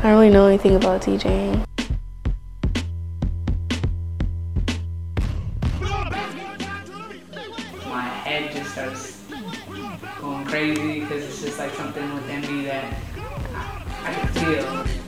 don't really know anything about DJing. My head just starts going crazy because it's just like something within me that I can feel.